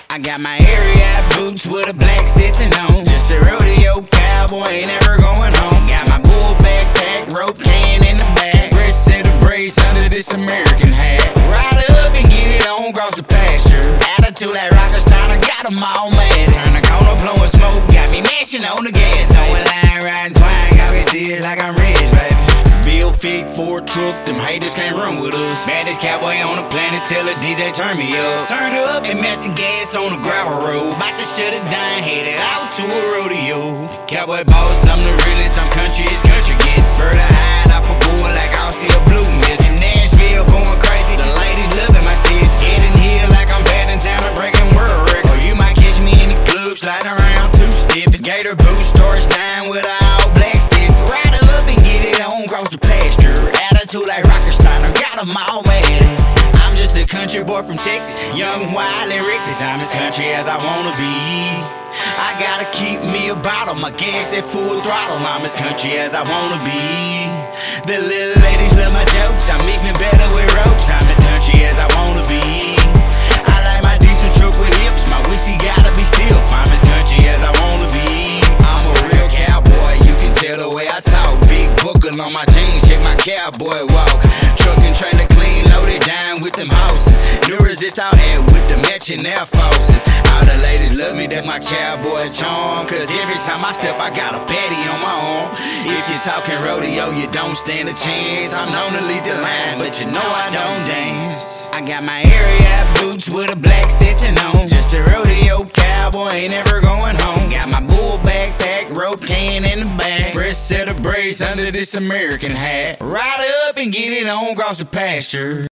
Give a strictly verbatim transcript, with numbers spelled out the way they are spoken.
I got my area boots with a black Stetson on. Just a rodeo cowboy, ain't never going home. Got my bull backpack, rope can in the back. Fresh set of braids under this American hat. Ride up and get it on across the pasture. Attitude like Rockers-town, I got them all mad. Turn the corner, blowing smoke, got me mashing on the gas. Going line, riding twine, got me see it like I'm rich, baby. Bill Fick, Ford truck, them haters can't run with us. Baddest cowboy on the planet, tell the D J turn me up. Turn up and mess the gas on the gravel road. About to shut it down, headed out to a rodeo. Cowboy boss, I'm the realest, I'm country as country gets. Bird I hide off a bull like I don't see a blue mitch. Nashville going crazy, the ladies loving my sticks. Heading here like I'm bad in town, I'm breaking world record. Or you might catch me in the club, sliding around two step. Gator boot, storage down with a all black sticks. Ride up and get it on across the pasture. Attitude like Rockers-town, I got them all mad. I'm just a country boy from Texas, young, wild, and reckless. I'm as country as I wanna be. I gotta keep me a bottle, my gas at full throttle. I'm as country as I wanna be. The little ladies love my jokes, I'm even better with ropes. I'm as country as I wanna be. I like my decent truck with hips, my whiskey gotta be still. I'm as country as I wanna be. I'm a real cowboy, you can tell the way I talk. Big buckle on my jeans, check my cowboy walk. Truck and trailer clean, loaded down with them houses. New resist out here with the matching Air Forces. All the ladies love me, that's my cowboy charm. Cause every time I step, I got a baddie on my arm. If you're talking rodeo, you don't stand a chance. I'm known to lead the line, but you know I don't dance. I got my area boots with a black Stetson on. Just a rodeo cowboy, ain't never going home. Got my bull backpack, rope can in the back. Fresh set of braids under this American hat. Ride up and get it on across the pasture.